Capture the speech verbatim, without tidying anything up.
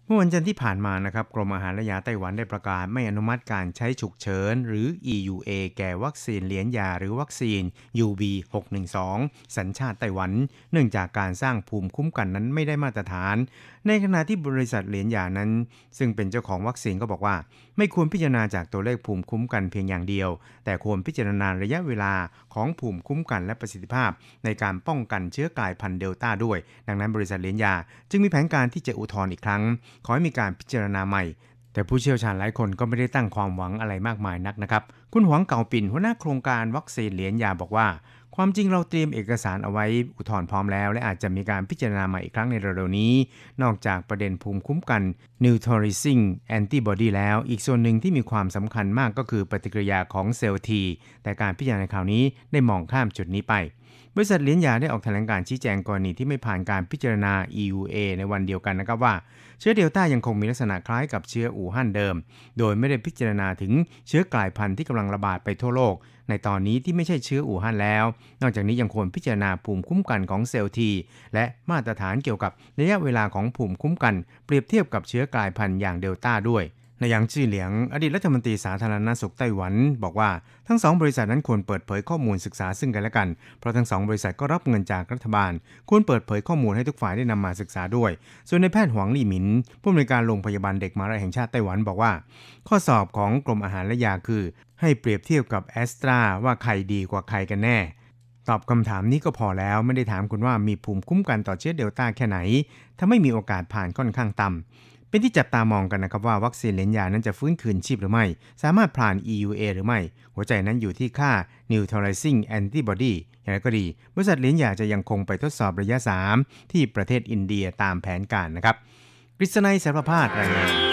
เมื่อวันจันทร์ที่ผ่านมานะครับกรมอาหารและยาไต้หวันได้ประกาศไม่อนุมัติการใช้ฉุกเฉินหรือ อี ยู เอ แก่วัคซีนเหรียญยาหรือวัคซีน ยู บี หกหนึ่งสอง สัญชาติไต้หวันเนื่องจากการสร้างภูมิคุ้มกันนั้นไม่ได้มาตรฐานในขณะที่บริษัทเหรียญยานั้นซึ่งเป็นเจ้าของวัคซีนก็บอกว่าไม่ควรพิจารณาจากตัวเลขภูมิคุ้มกันเพียงอย่างเดียวแต่ควรพิจารณาระยะเวลาของภูมิคุ้มกันและประสิทธิภาพในการป้องกันเชื้อกลายพันธุ์เดลต้าด้วยดังนั้นบริษัทเหรียญยาจึงมีแผนการที่จะอุทธรณ์อีกครั้งขอให้มีการพิจารณาใหม่แต่ผู้เชี่ยวชาญหลายคนก็ไม่ได้ตั้งความหวังอะไรมากมายนักนะครับคุณหวังเก่าปิ่นหัวหน้าโครงการวัคซีนเหรียญยาบอกว่าความจริงเราเตรียมเอกสารเอาไว้อุทธรณ์พร้อมแล้วและอาจจะมีการพิจารณาใหม่อีกครั้งในเร็วๆนี้นอกจากประเด็นภูมิคุ้มกัน neutralizing antibody แล้วอีกส่วนหนึ่งที่มีความสำคัญมากก็คือปฏิกิริยาของเซลล์ T แต่การพิจารณาคราวนี้ได้มองข้ามจุดนี้ไปบริษัทเหรียญยาได้ออกแถลงการชี้แจงกรณีที่ไม่ผ่านการพิจารณา อี ยู เอ ในวันเดียวกันนะครับว่าเชื้อเดลต้ายังคงมีลักษณะคล้ายกับเชื้ออู่ฮั่นเดิมโดยไม่ได้พิจารณาถึงเชื้อกลายพันธุ์ที่กำลังระบาดไปทั่วโลกในตอนนี้ที่ไม่ใช่เชื้ออู่ฮั่นแล้วนอกจากนี้ยังควรพิจารณาภูมิคุ้มกันของเซลล์ T และมาตรฐานเกี่ยวกับระยะเวลาของภูมิคุ้มกันเปรียบเทียบกับเชื้อกลายพันธุ์อย่างเดลต้าด้วยนายหยางจื่อเหลียงอดีตรัฐมนตรีสาธารณสุขไต้หวันบอกว่าทั้งสองบริษัทนั้นควรเปิดเผยข้อมูลศึกษาซึ่งกันและกันเพราะทั้งสองบริษัทก็รับเงินจากรัฐบาลควรเปิดเผยข้อมูลให้ทุกฝ่ายได้นำมาศึกษาด้วยส่วนในแพทย์หวังลี่หมินผู้อำนวยการโรงพยาบาลเด็กมหาวิทยาลัยแห่งชาติไต้หวันบอกว่าข้อสอบของกรมอาหารและยาคือให้เปรียบเทียบกับแอสตราว่าใครดีกว่าใครกันแน่ตอบคำถามนี้ก็พอแล้วไม่ได้ถามคุณว่ามีภูมิคุ้มกันต่อเชื้อเดลต้าแค่ไหนถ้าไม่มีโอกาสผ่านค่อนข้างต่ำเป็นที่จับตามองกันนะครับว่าวัคซีนเหรียญยานั้นจะฟื้นคืนชีพหรือไม่สามารถผ่าน อี ยู เอ หรือไม่หัวใจนั้นอยู่ที่ค่า neutralizing antibody อย่างไรก็ดีบริษัทเหรียญยาจะยังคงไปทดสอบระยะสามที่ประเทศอินเดียตามแผนการนะครับกฤษณัย สารพาดรายงาน